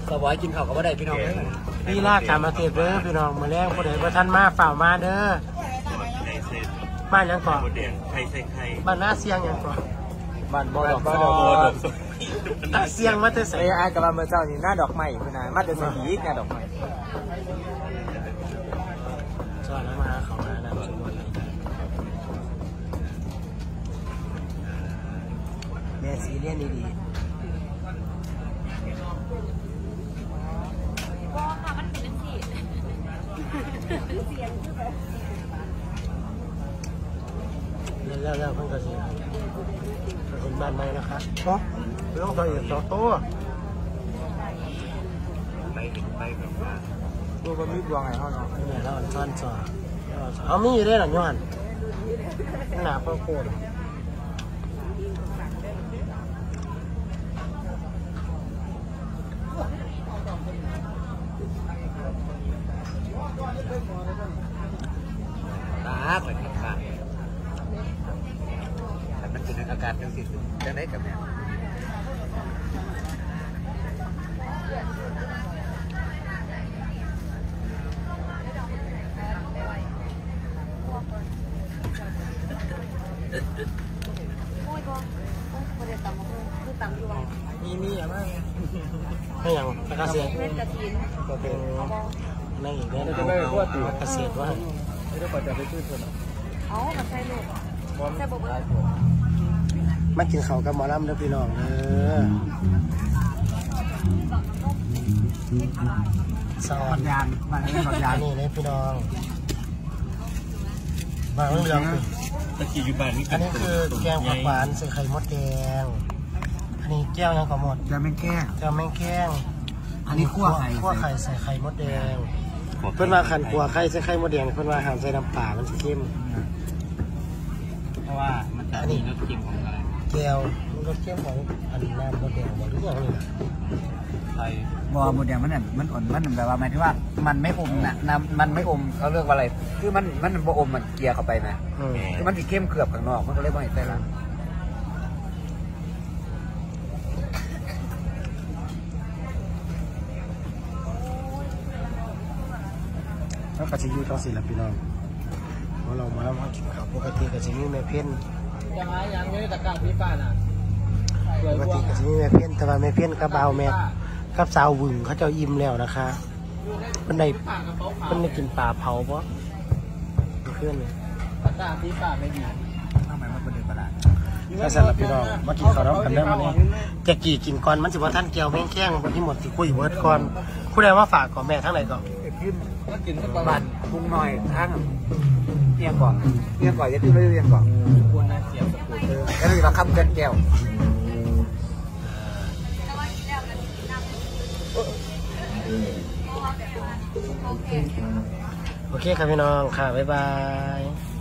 สบายกินข้าวกับว่าได้พี่น้องพี่ลากการมาเทปเด้อพี่น้องมาแรงผู้ใดประทันมาฝ่ามาเด้อบ้านยังก่อนบ้านหน้าเสียงยังก่อนบ้านบ่อดอกเสียงมาแต่ใส่ไอ้กับบ้านเมื่อเจ้านี่หน้าดอกไม้พี่นายมาแต่ใส่หีหน้าดอกไม้จอดแล้วมาเขามานะชุมพรแม่สีเลียนดีก็ค่ะมันเป็นสีเสียงแล้วเพิ่งจะเสียเป็นบ้านใหม่นะคะเพราะเรื่องตัวอีก2 ตัวไปแบบว่าตัวบะหมี่ดวงไงเขาเนาะเนี่ยแล้วซ่อนจอเอามีอยู่ได้หรอย้อนหนาโคตรตาไปกับบ้านแต่มันเป็นอากาศยังสิจะได้กับเนี่ยมีอะไรให้ยังตะกาเสียก็เป็นนั่งอีกได้แล้วก็เกษตรว่าไม่ได้ปัจจัยไปช่วยคนเอามาใส่ลูกใส่บะเบิ้ลมากินข้าวกับหมอลำเด้อพี่น้องเด้อสอนยานมาเรื่องยานนี่เลยพี่น้องมาเรื่องตะกี้อยู่บ้านนี่อันนี้คือแกงผักหวานใส่ไข่มดแดงอันนี้แก้วยังขอหมดแก้วแมงแก้งอันนี้คั่วไข่ใส่ไข่มดแดงเพื่อนมาขันคั่วไข่ใส่ไข่มดแดงเพื่อนมาหั่นใส่น้ำปลามันจะเข้มเพราะว่ามันจะมีรสเค็มของอะไรแก้วมันรสเข้มของอันน้ำมดแดงหรืออย่างนี้ไข่บัวมดแดงมันอ่อนมันแบบว่าหมายถึงว่ามันไม่อมนะน้ำมันไม่อมเขาเรียกว่าอะไรคือมันบ่อมมันเกลียเข้าไปนะคือมันจะเข้มเกือบข้างนอกมันก็เลยบ่ให้ใส่ละแล้วก็จะอยู่ต่อสิละพี่น้องเพราะเรามาแล้วมากินข้าวปกติก็จะมีแม่เพี้ยนยังไม่ได้ตะการพี่ป้าน่ะปกติก็จะมีแม่เพี้ยนแต่ว่าแม่เพี้ยนกับเบาแม่กับสาววึงเขาเจ้าอิ่มแล้วนะคะเป็นได้กินปลาเผาปะเพื่อนเลยตะการพี่ป้าไม่ดีทำไมมันเป็นเด็กประหลาดก็สำหรับพี่น้องมากินข้าวร้อนกันได้วันนี้จะกี่กินก่อนมันสิว่าท่านเกี่ยวแม่งแข้งวันที่หมดสิคุยเวิร์ดก่อนผู้ใดว่าฝากก่อนแม่ทั้งไหนก่อนกินบ้านปรุงหน่อยทั้งเรียงก่อนจะตื้อเรียงก่อนควรน่าเสียบสกุลแล้วมีปลาคำเกินแก้วโอเคครับพี่น้องค่ะบ๊ายบาย